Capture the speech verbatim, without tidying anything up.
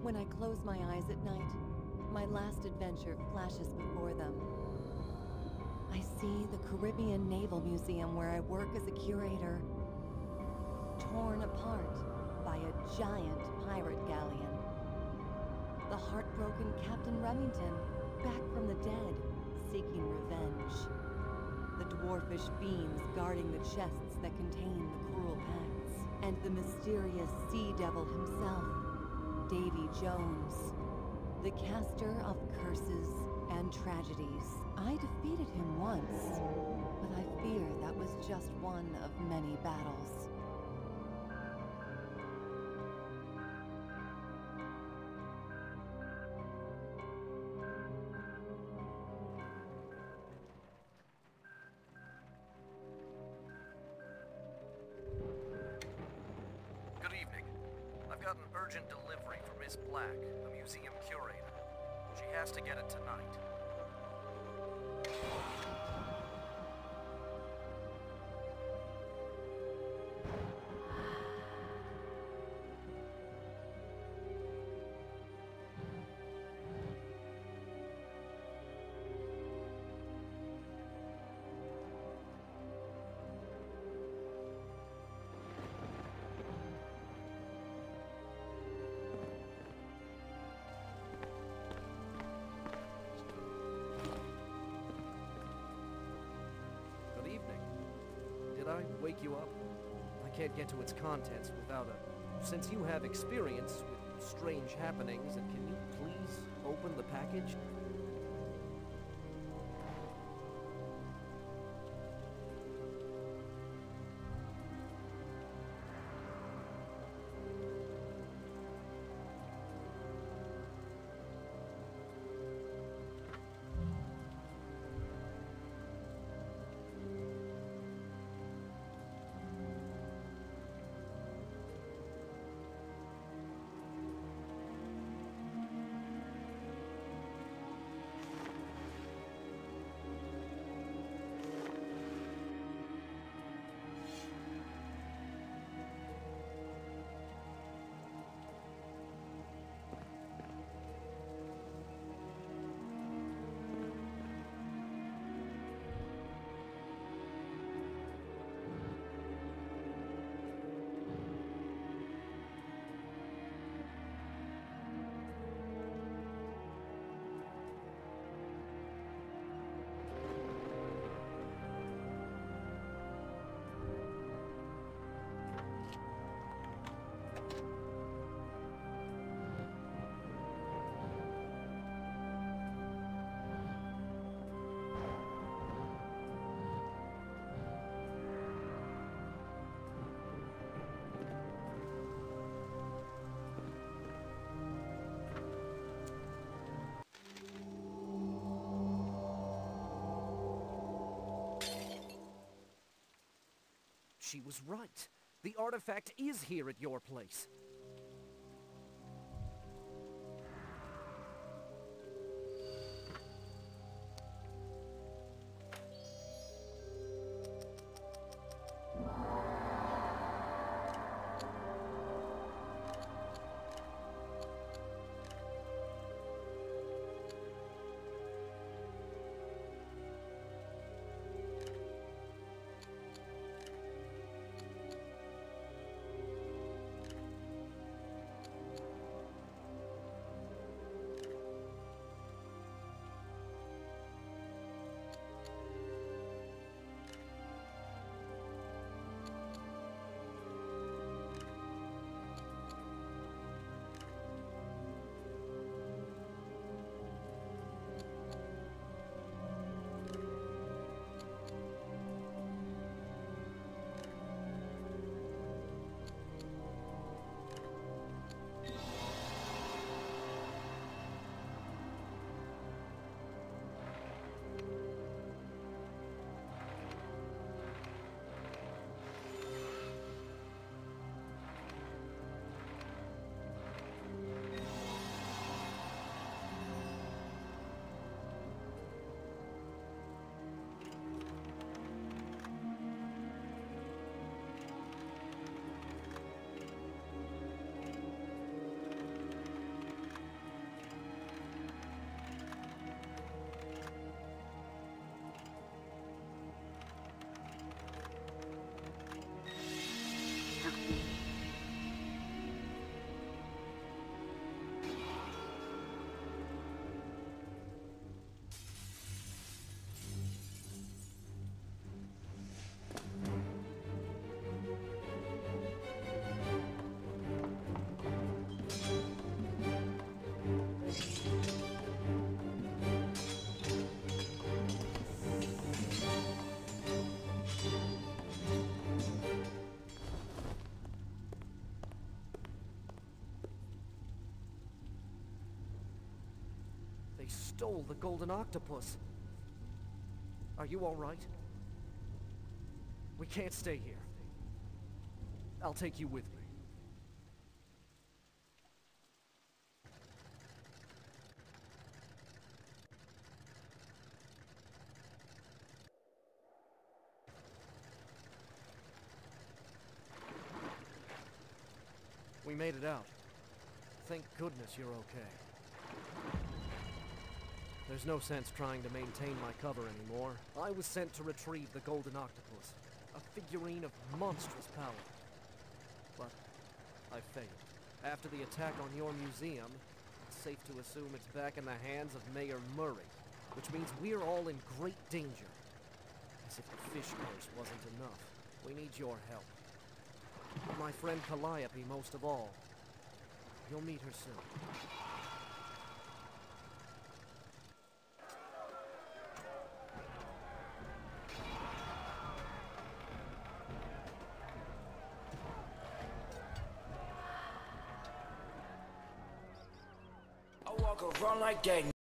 When I close my eyes at night, my last adventure flashes before them. I see the Caribbean Naval Museum where I work as a curator, torn apart by a giant pirate galleon. The heartbroken Captain Remington, back from the dead, seeking revenge. The dwarfish beings guarding the chests that contain the cruel pacts. And the mysterious sea devil himself, Davy Jones, the caster of curses and tragedies. I defeated him once, but I fear that was just one of many battles. Good evening. I've got an urgent delivery for Miss Black, the museum curator. She has to get it tonight. Did I wake you up? I can't get to its contents without a... Since you have experience with strange happenings, and can you please open the package? She was right. The artifact is here at your place. stole the golden octopus. Are you all right? We can't stay here. I'll take you with me. We made it out. Thank goodness you're okay. There's no sense trying to maintain my cover anymore. I was sent to retrieve the golden octopus, a figurine of monstrous power. But I failed. After the attack on your museum, it's safe to assume it's back in the hands of Mayor Murray, which means we're all in great danger. As if the fish curse wasn't enough, we need your help. My friend Calliope most of all. You'll meet her soon. I walk around like that.